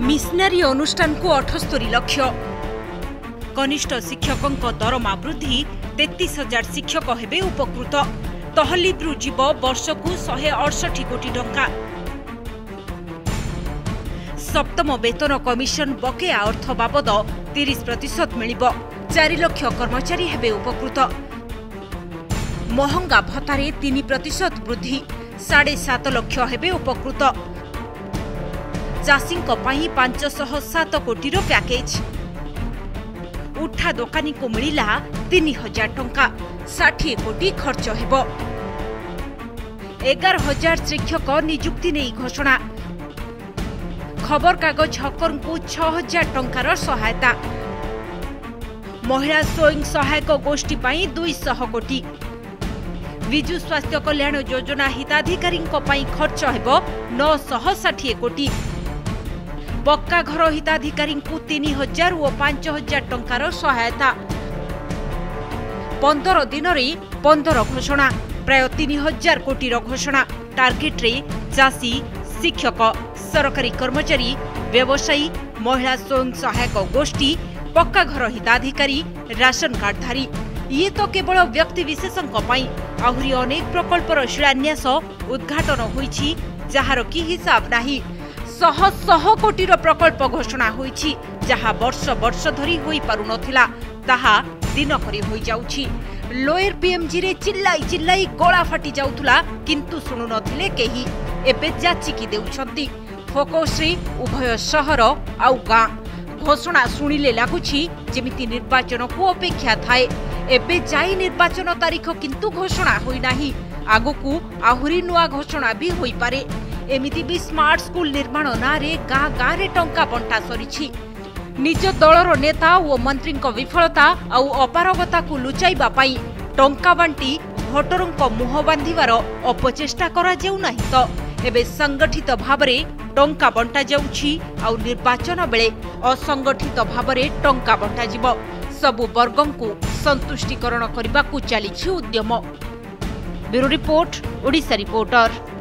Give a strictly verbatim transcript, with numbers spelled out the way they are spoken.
Missionary अनुष्ठान को अठस्तरी लक्ष कनिष्ठ शिक्षकों दरमा वृद्धि तेतीस हजार शिक्षक हेबे उपकृत तहलिब्रु जीव वर्ष को शहे अड़सठ कोटी टंका सप्तम वेतन कमिशन बकेया अर्थ बाबद तीस प्रतिशत मिलिब चार लाख कर्मचारी हेबे उपकृत महंगा भत्तारे तीन प्रतिशत वृद्धि साढ़े सात लाख हेबे उपकृत चाषी पांच सौ सात कोटी पैकेज उठा दोकानी को मिला तीन हजार टंका षाठी कोटी खर्च हेबो एगार हजार शिक्षक नियुक्ति नहीं घोषणा खबर कागज हकर को छह हजार टंकार सहायता महिला स्वयं सहायक गोष्ठी पाई दुईश कोटी विजु स्वास्थ्य कल्याण योजना हिताधिकारी खर्च हेबो नौ सौ षाठी कोटी पक्का घर हिताधिकारी को तीन हजार और पांच हजार टंकार सहायता पंदर दिन में पंदर घोषणा प्राय तीन हजार कोटी घोषणा टार्गेट रे चाषी शिक्षक सरकारी कर्मचारी व्यवसायी महिला स्वयं सहायक गोष्ठी पक्का घर हिताधिकारी राशन कार्डधारी ये तो केवल व्यक्ति विशेषों आहरी अनेक प्रकल्पर शिलान्यास उद्घाटन होईछि जहार की हिसाब नाही शह शह कोटीर प्रकल्प घोषणा होईछि जहा वर्ष वर्ष धरी होई पारु नथिला ताहा दिन करी होई जाउछि लोयर पीएमजी रे चिल्लाई चिल्लाई गला फाटी जाउथुला किंतु सुनु नथिले केही एबे जाचिकी देउछंती फोकसरी उभय शहर आउ गां घोषणा सुनिले लागुछि जेमिति निर्वाचन को अपेक्षा थाए एबे जाई निर्वाचन तारीख किंतु घोषणा होई नाही आगुकू आहुरी नुआ घोषणा भी होई पारे एमिति भी स्मार्ट स्कूल निर्माण नारे गाँ गाँ रे टंका बंटा सरीछि निज दलर नेता और मंत्री विफलता आउ अपारगता को लुचाइबा पाई टंका बांटी भोटरों मुह बांधिबार अपचेष्टा करा जाउ नाही तो एबे संगठित भाबरे टंका बंटा जाउछि आउ निर्वाचन बेले असंगठित भाबरे टंका बंटा जिवो सबु वर्गों को संतुष्टिकरण करने को चली उद्यम। Bureau report Odisha reporter.